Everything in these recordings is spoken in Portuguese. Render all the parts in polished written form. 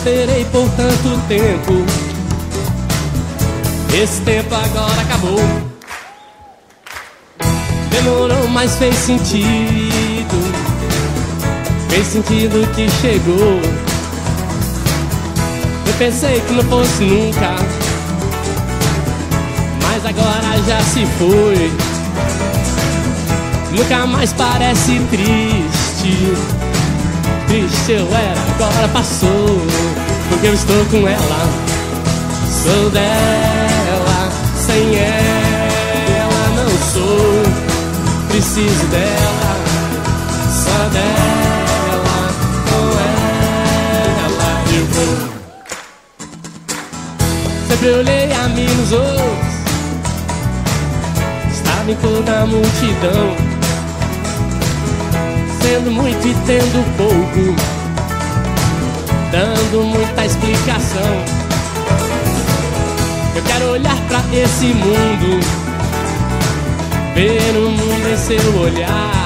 esperei por tanto tempo. Esse tempo agora acabou. Demorou, mas fez sentido. Fez sentido que chegou. Eu pensei que não fosse nunca, mas agora já se foi. Nunca mais parece triste. Triste eu era, agora passou. Porque eu estou com ela. Sou dela, sem ela não sou. Preciso dela, só dela, com ela eu vou. Sempre olhei a mim nos outros, estava em toda a multidão, sendo muito e tendo pouco, dando muita explicação. Eu quero olhar pra esse mundo, ver o mundo em seu olhar.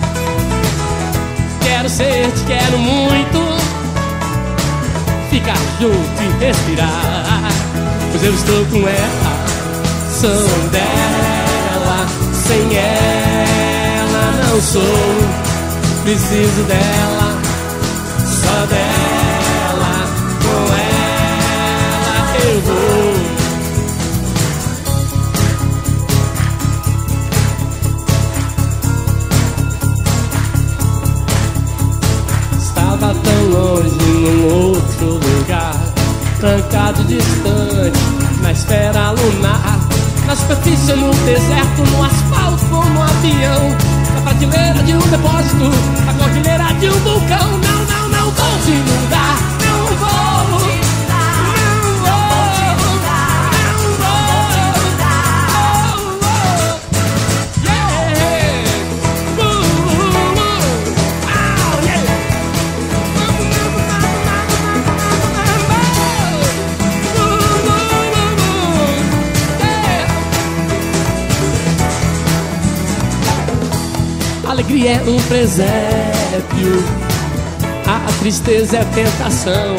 Quero ser, te quero muito, ficar junto e respirar. Pois eu estou com ela, sou dela, sem ela não sou. Preciso dela, só dela, com ela eu vou. Estava tão longe num outro lugar, trancado, distante, na esfera lunar, na superfície, no deserto, no asfalto, como um avião, na prateleira de um depósito, na cordilheira de um vulcão. Não, não, não vou te mudar, não vou. A alegria é um presépio, a tristeza é tentação.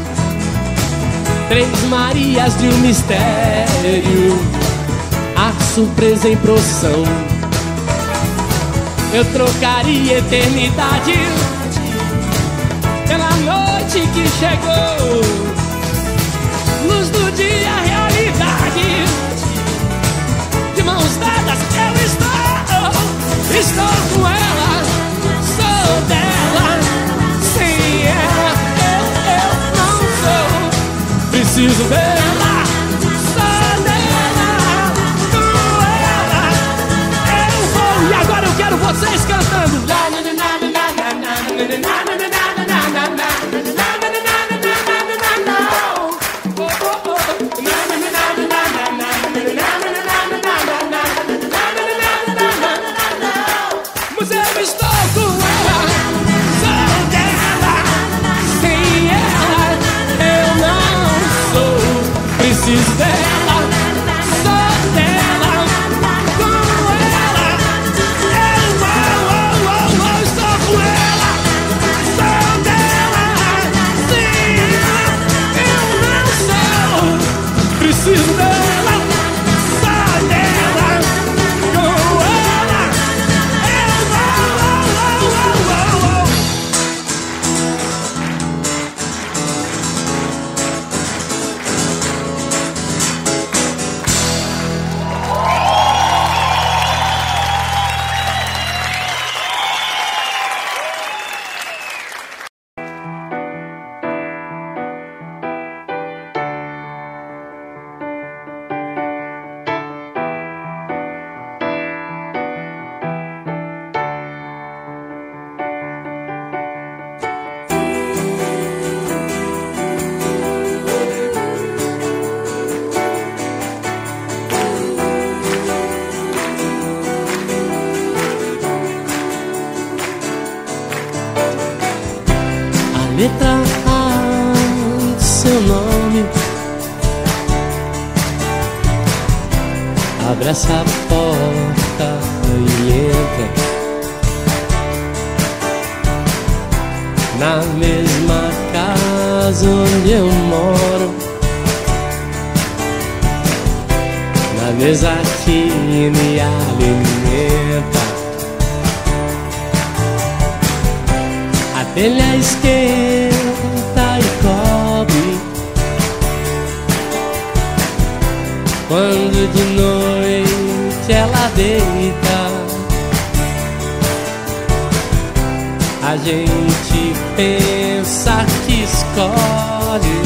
Três Marias de um mistério, a surpresa em procissão. Eu trocaria eternidade pela noite que chegou. Luz do dia, realidade, de mãos dadas eu estou. Estou com ela, sou dela, sem ela eu não sou. Preciso dela, sou dela, com ela eu vou. E agora eu quero vocês cantando. Preciso dela, só dela, com ela eu vou, estou com ela, sou dela, sem ela eu não sou. Preciso dela, só dela, com ela eu vou. Letra A do seu nome, abre essa porta e entra na mesma casa onde onde eu moro, na mesa que me alimenta. A telha esquenta e cobre quando de noite ela deita. A gente pensa que escolhe,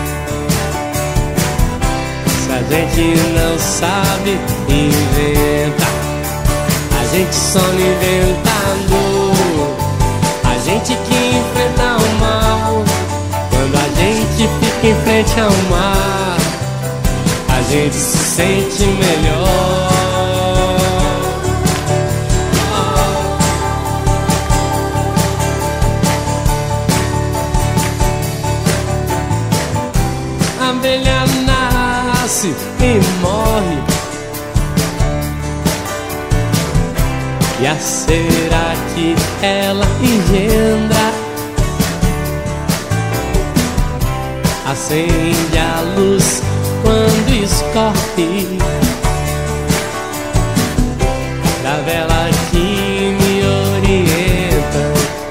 se a gente não sabe, inventa. A gente só inventando, a gente que enfrenta o mal. Quando a gente fica em frente ao mar, a gente se sente melhor. A abelha nasce e morre, e a cera que ela engendra acende a luz quando escorre da vela que me orienta.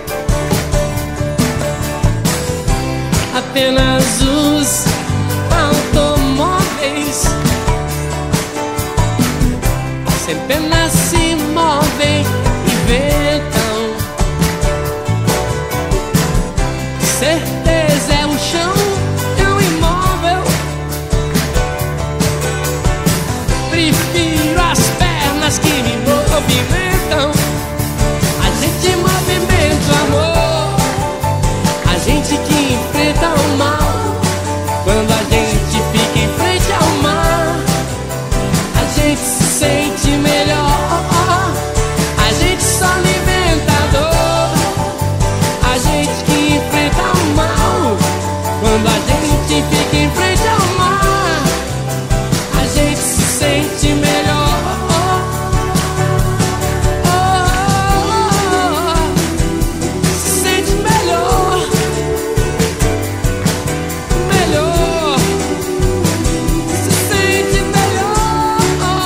Apenas os automóveis sem pena se movem e ventam. Certeza é o chão tão imóvel. Prefiro as pernas que me movimentam. A gente movimenta o amor, a gente que enfrenta o mal. Quando a gente fica em frente ao mar, a gente se sente melhor. A gente só alimenta a dor, a gente que enfrenta o mal. Quando a gente fica em frente ao mar, a gente se sente melhor. Se sente melhor, melhor. Se sente melhor.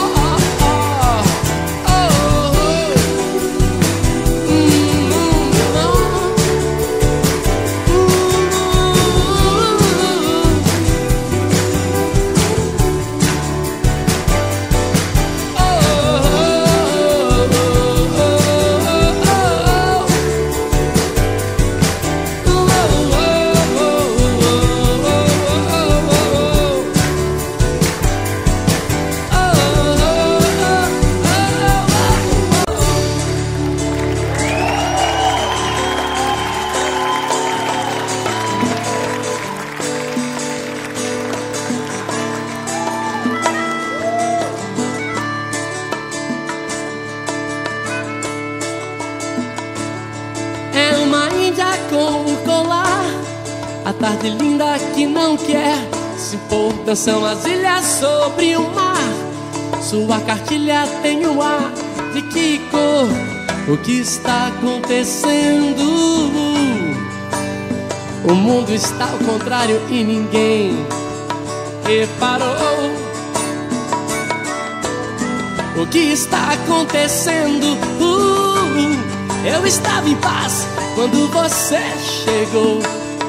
É uma índia com o colar, a tarde linda que não quer se pôr. Dançam as ilhas sobre o mar, sua cartilha tem o ar de que cor? O que está acontecendo? O mundo está ao contrário e ninguém reparou. O que está acontecendo? Eu estava em paz quando você chegou.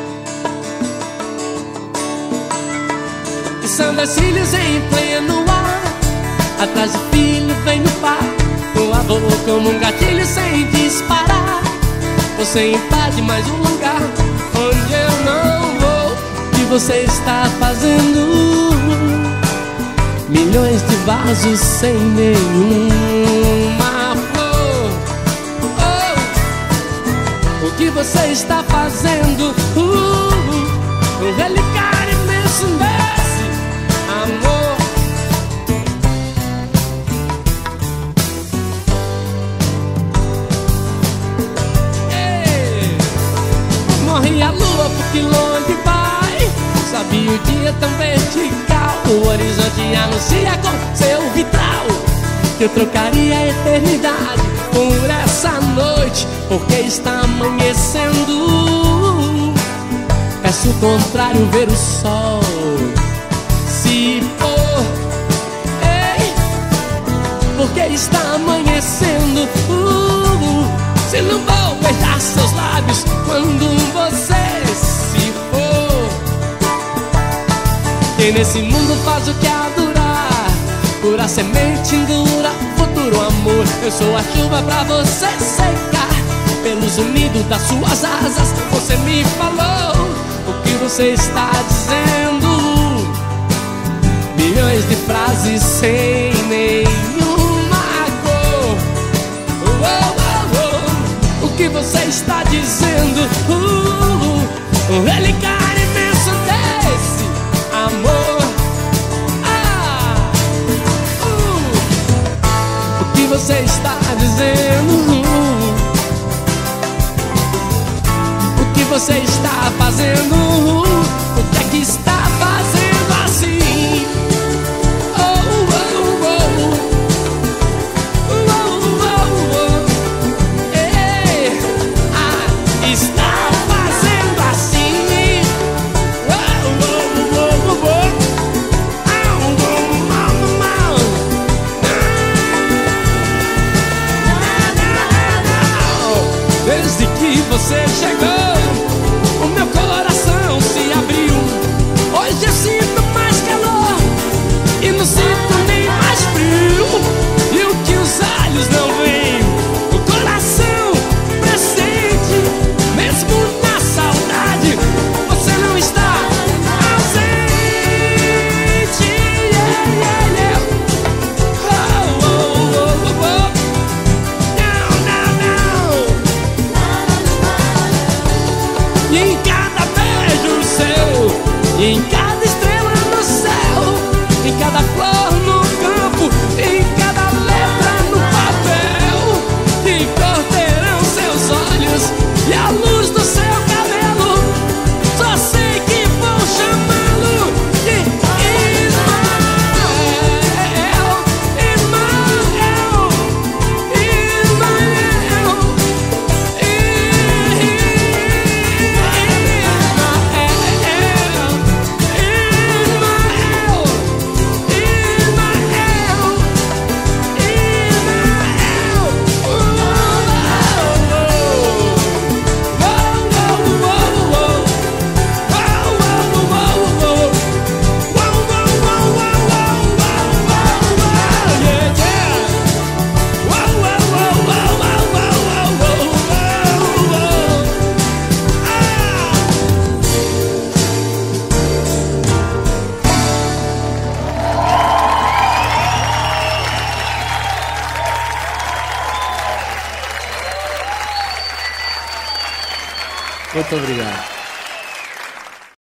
E são dois filhos em pleno ar, atrás do filho vem o pai, o avô como um gatilho sem disparar. Você invade mais um lugar onde eu não vou. O que você está fazendo? Milhões de vasos sem nenhuma flor. Oh, o que você está fazendo? Um relicário imenso desse amor. Ei, morre a lua porque longe vai, sabe o dia tão vertical. O horizonte anuncia com seu vitral que eu trocaria a eternidade por essa noite, porque está amanhecendo. Peço contrário ver o sol se pôr. Ei, porque está amanhecendo. Se não vou beijar seus lábios quando você se for. Quem nesse mundo faz o que há durar, pura semente endura futuro amor. Eu sou a chuva pra você secar, pelos unidos das suas asas. Você me falou o que você está dizendo, milhões de frases sem nenhuma cor. O que você está dizendo? O relicário imenso desse amor. O que você está dizendo? O que você está fazendo? O que é que está fazendo assim? Está fazendo assim. Desde que você chegou, o meu coração se abriu. Hoje eu sinto mais calor e não sinto nem mais frio. E o que os olhos não veem, o coração presente. Mesmo na saudade, você não está ausente. E em cada beijo seu, e em cada estrela no céu, em cada flor no campo, em cada letra no papel, que cor terão seus olhos e a luz do seu cabelo? Só sei que vou chamá-lo de Ismael, Ismael, Ismael. Muito obrigado.